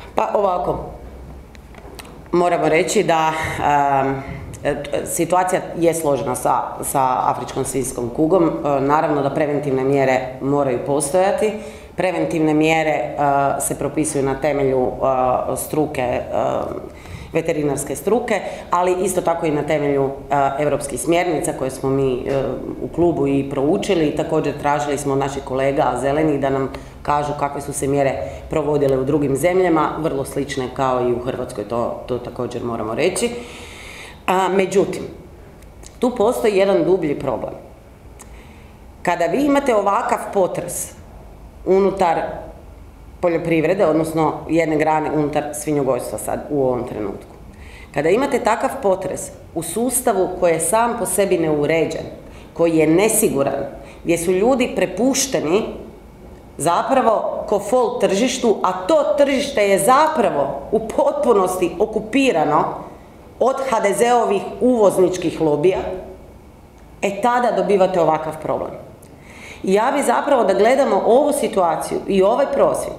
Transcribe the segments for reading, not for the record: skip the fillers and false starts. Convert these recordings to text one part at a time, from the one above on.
Pa ovako, moramo reći da situacija je složena sa afričkom svinjskom kugom. Naravno da preventivne mjere moraju postojati. Preventivne mjere se propisuju na temelju struke, veterinarske struke, ali isto tako i na temelju europskih smjernica koje smo mi u klubu i proučili. Također tražili smo od naših kolega zelenih da nam kažu kakve su se mjere provodile u drugim zemljama, vrlo slične kao i u Hrvatskoj, to također moramo reći. Međutim, tu postoji jedan dublji problem. Kada vi imate ovakav potres unutar poljoprivrede, odnosno jedne grane unutar svinjogojstva sad u ovom trenutku. Kada imate takav potres u sustavu koji je sam po sebi neuređen, koji je nesiguran, gdje su ljudi prepušteni zapravo ko fol tržištu, a to tržište je zapravo u potpunosti okupirano od HDZ-ovih uvozničkih lobija, tada dobivate ovakav problem. I ja bi zapravo da gledamo ovu situaciju i ovaj prosvjed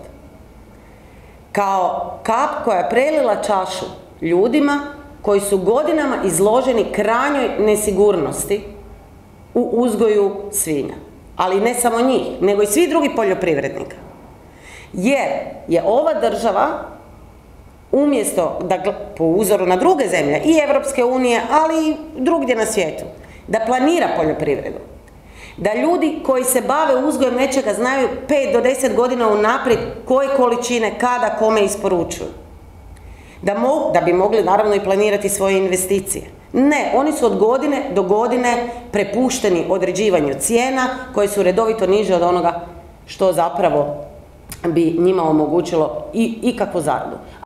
kao kap koja je prelila čašu ljudima koji su godinama izloženi krajnjoj nesigurnosti u uzgoju svinja. Ali ne samo njih, nego i svi drugi poljoprivrednika. Jer je ova država, umjesto da, po uzoru na druge zemlje i Evropske unije, ali i drugdje na svijetu, da planira poljoprivredu, da ljudi koji se bave uzgojem nečega znaju 5 do 10 godina unaprijed koje količine, kada, kome isporučuju. Da bi mogli naravno i planirati svoje investicije. Ne, oni su od godine do godine prepušteni određivanju cijena koje su redovito niže od onoga što zapravo bi njima omogućilo i ikakvu zaradu.